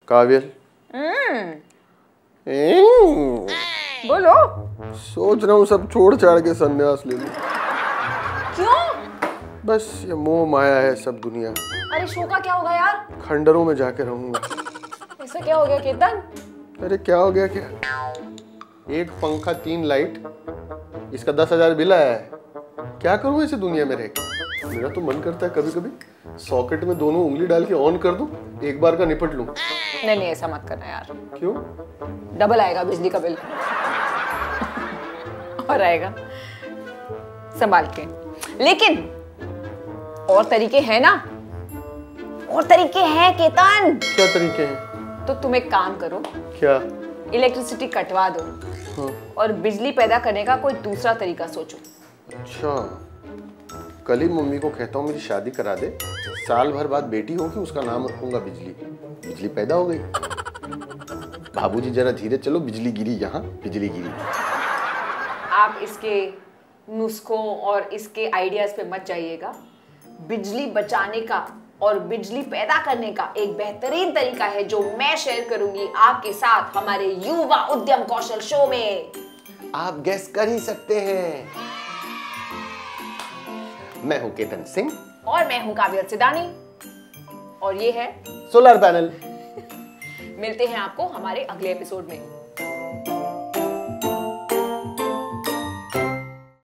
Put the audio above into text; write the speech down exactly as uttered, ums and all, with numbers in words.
काव्यल। बोलो। सोच रहा हूँ सब छोड़ छाड़ के संन्यास ले लूं। क्यों? बस ये मोह माया है सब दुनिया। अरे शो का क्या होगा यार? खंडरों में जाके रहूंगा। ऐसा क्या हो गया केतन? अरे क्या हो गया क्या? एक पंखा तीन लाइट, इसका दस हजार बिल आया है। क्या करूँ ऐसे दुनिया में रह के? मेरा तो मन करता है कभी कभी सॉकेट में दोनों उंगली डाल के ऑन कर दूं, एक बार का निपट लूं। नहीं नहीं ऐसा मत करना यार। क्यों? डबल आएगा बिजली का बिल। और आएगा संभाल के। लेकिन और तरीके हैं ना, और तरीके हैं केतन। क्या तरीके हैं? तो तुम एक काम करो। क्या? इलेक्ट्रिसिटी कटवा दो। हाँ। और बिजली पैदा करने का कोई दूसरा तरीका सोचो। अच्छा, कल ही मम्मी को कहता हूँ मेरी शादी करा दे, साल भर बाद बेटी होगी, उसका नाम रखूंगा बिजली। बिजली पैदा हो गई। बाबूजी जरा धीरे चलो, बिजली गिरी यहाँ, बिजली गिरी। आप इसके नुस्खों और इसके आइडियाज पे मत जाइएगा। बिजली बचाने का और बिजली पैदा करने का एक बेहतरीन तरीका है जो मैं शेयर करूंगी आपके साथ हमारे युवा उद्यम कौशल शो में। आप गेस कर ही सकते हैं। मैं हूं केतन सिंह और मैं हूं काव्यल सिदानी और ये है सोलर पैनल। मिलते हैं आपको हमारे अगले एपिसोड में।